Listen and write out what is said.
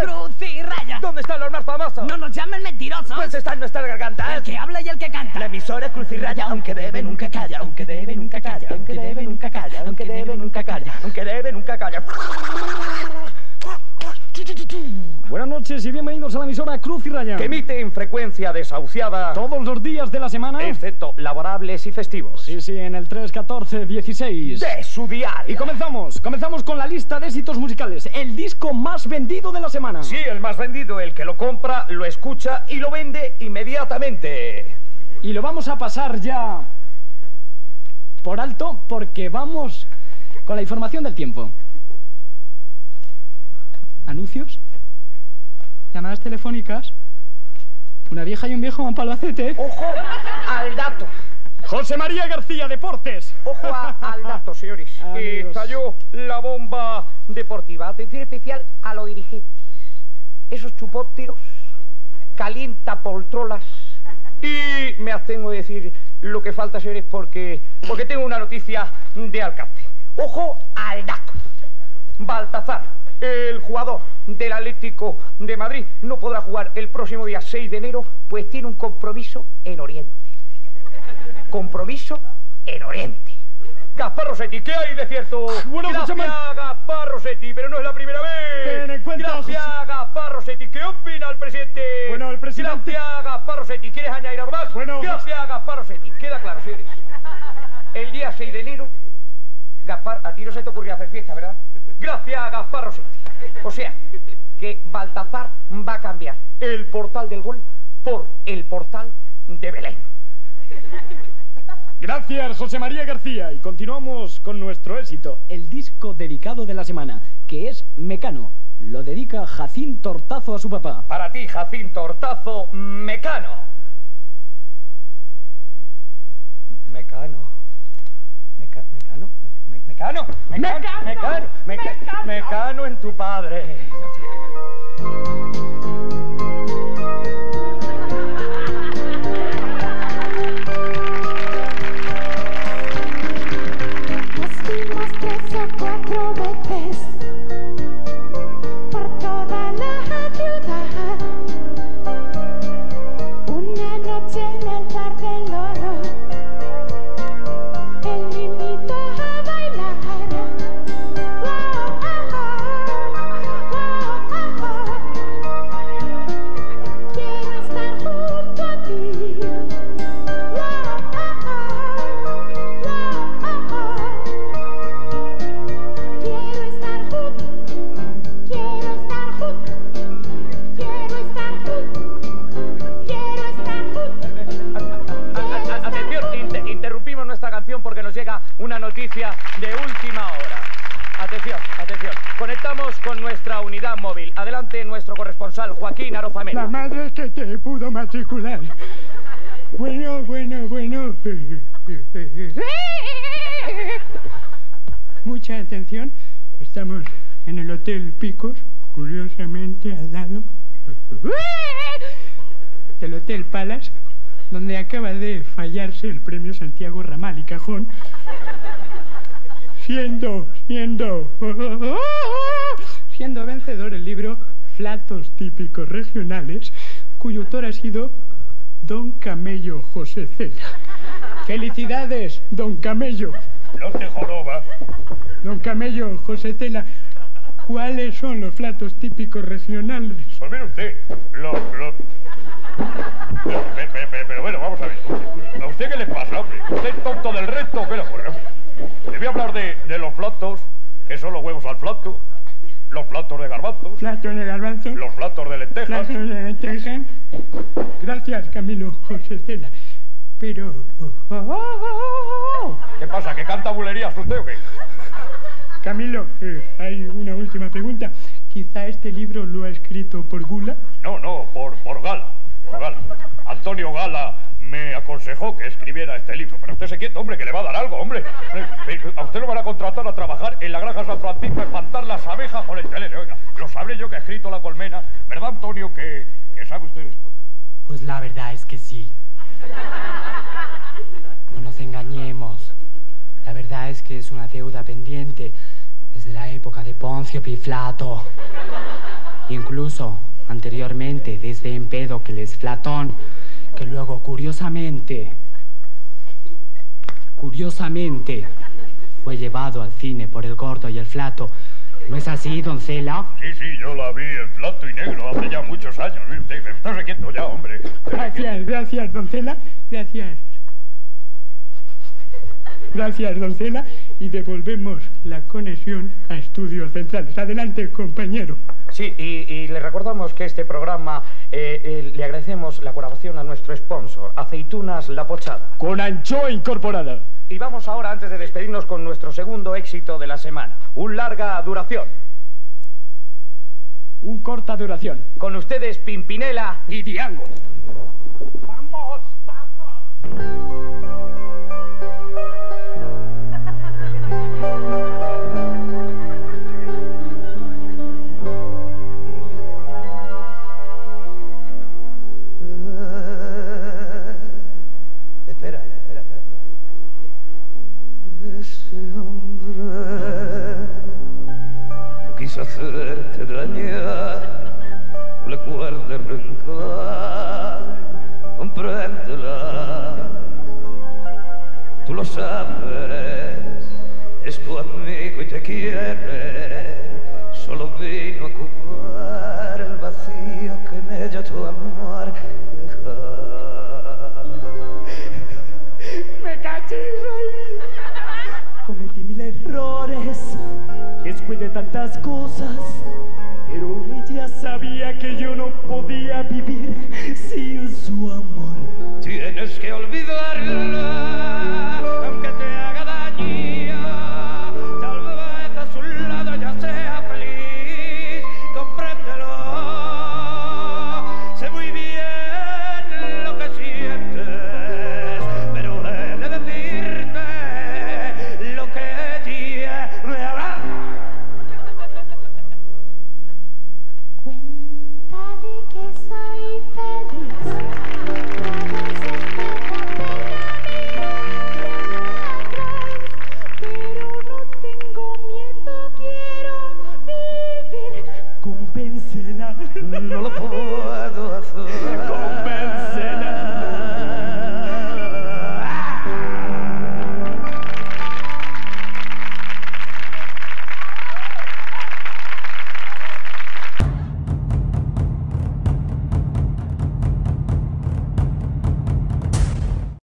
Cruz y raya. ¿Dónde están los más famosos? No nos llamen mentirosos. Pues están en nuestras gargantas. El que habla y el que canta. La emisora Cruz y raya, aunque debe nunca calla, aunque debe nunca calla, aunque debe nunca calla, aunque debe nunca calla, aunque debe nunca calla. Buenas noches y bienvenidos a la emisora Cruz y Raya, Que emite en frecuencia desahuciada todos los días de la semana, excepto laborables y festivos. Sí, en el 31416 De su dial. Y comenzamos con la lista de éxitos musicales, el disco más vendido de la semana. Sí, el más vendido, el que lo compra, lo escucha y lo vende inmediatamente. Y lo vamos a pasar ya por alto porque vamos con la información del tiempo. Anuncios, llamadas telefónicas, una vieja y un viejo van para Albacete. Ojo al dato. José María García, deportes. Ojo al dato, señores. Cayó la bomba deportiva. Atención especial a los dirigentes. Esos chupópteros, calienta poltrolas. Y me abstengo de decir lo que falta, señores, porque tengo una noticia de alcance. Ojo al dato. Baltazar, el jugador del Atlético de Madrid, no podrá jugar el próximo día 6 de enero, pues tiene un compromiso en Oriente. Compromiso en Oriente. Gaspar Rossetti, ¿qué hay de cierto? Bueno, gracias, Gaspar Rossetti, pero no es la primera vez. Ten en cuenta, gracias, Gaspar Rossetti. ¿Qué opina el presidente? Bueno, el presidente... Gracias, Gaspar Rossetti. ¿Quieres añadir algo más? Bueno, gracias, Gaspar Rossetti. Queda claro, señores. El día 6 de enero, Gaspar, a ti no se te ocurrió hacer fiesta, ¿verdad? Gracias, Gaspar Rossetti. O sea, que Baltazar va a cambiar el portal del gol por el portal de Belén. Gracias, José María García. Y continuamos con nuestro éxito, el disco dedicado de la semana, que es Mecano. Lo dedica Jacinto Hortazo a su papá. Para ti, Jacinto Hortazo, Mecano. Mecano en tu padre. Nos fuimos 3 o 4 veces por toda la ciudad. Una noche en el bar del Oro, él me invitó a bailar. Quiero estar junto a ti. Quiero estar junto, quiero estar junto, quiero estar junto, quiero estar junto. Atención, interrumpimos nuestra canción porque nos llega una noticia de última hora. Atención. Conectamos con nuestra unidad móvil. Adelante, nuestro corresponsal, Joaquín Arozamena. La madre que te pudo matricular. Bueno. Mucha atención. Estamos en el Hotel Picos, curiosamente al lado del Hotel Palace, donde acaba de fallarse el premio Santiago Ramal y Cajón, siendo vencedor el libro Platos típicos regionales, cuyo autor ha sido Don Camello José Cela. ¡Felicidades, Don Camello! No te joroba. Don Camello José Cela, ¿cuáles son los platos típicos regionales? Pues mire usted, Pero bueno, vamos a ver. ¿A usted qué le pasa, hombre? ¿Usted es tonto del resto o qué le ocurre? Le voy a hablar de los platos, que son los huevos al plato, los platos de garbanzos, Platos de garbanzo, los platos de lentejas. platos de lenteja. Gracias, Camilo José Cela. Pero... ¿Qué pasa? ¿Que canta bulerías usted o qué? Camilo, hay una última pregunta. ¿Quizá este libro lo ha escrito por gula? No, por Gala. Antonio Gala me aconsejó que escribiera este libro. Pero usted se quieto, hombre, que le va a dar algo, hombre. A usted lo van a contratar a trabajar en la granja San Francisco a espantar las abejas con el telele. Oiga, lo sabré yo que he escrito La Colmena. ¿Verdad, Antonio, que sabe usted esto? Pues la verdad es que sí. No nos engañemos. La verdad es que es una deuda pendiente desde la época de Poncio Piflato. Incluso, anteriormente, desde Empédocles, Platón, que luego, curiosamente, fue llevado al cine por el gordo y el flato. ¿No es así, doncella? Sí, yo la vi en flato y negro hace ya muchos años. Estás quieto ya, hombre. Gracias, doncella. Gracias, doncella. Y devolvemos la conexión a Estudios Centrales. Adelante, compañero. Sí, y le recordamos que este programa le agradecemos la colaboración a nuestro sponsor, Aceitunas La Pochada. Con anchoa incorporada. Y vamos ahora, antes de despedirnos, con nuestro segundo éxito de la semana. Un larga duración. Un corta duración. Con ustedes, Pimpinela y Diango. ¡Vamos! Espera. Ese hombre no quiso hacerte dañar, no le guardes rencor, compréndela. Tú lo sabes, es tu amigo y te quiere, solo vino a cubrir el vacío que en ella tu amor deja. Me cachis. Cometí mil errores, descuidé tantas cosas, pero ella sabía que yo no podía vivir sin su amor. Tienes que olvidarla, aunque te haga daño. Tal vez a su lado ya sea feliz, compréndelo. Sé muy bien lo que sientes, pero he de decirte lo que ella me hará. Cuéntale que soy feliz. Pero no tengo miedo, quiero vivir. Compénsela. No lo puedo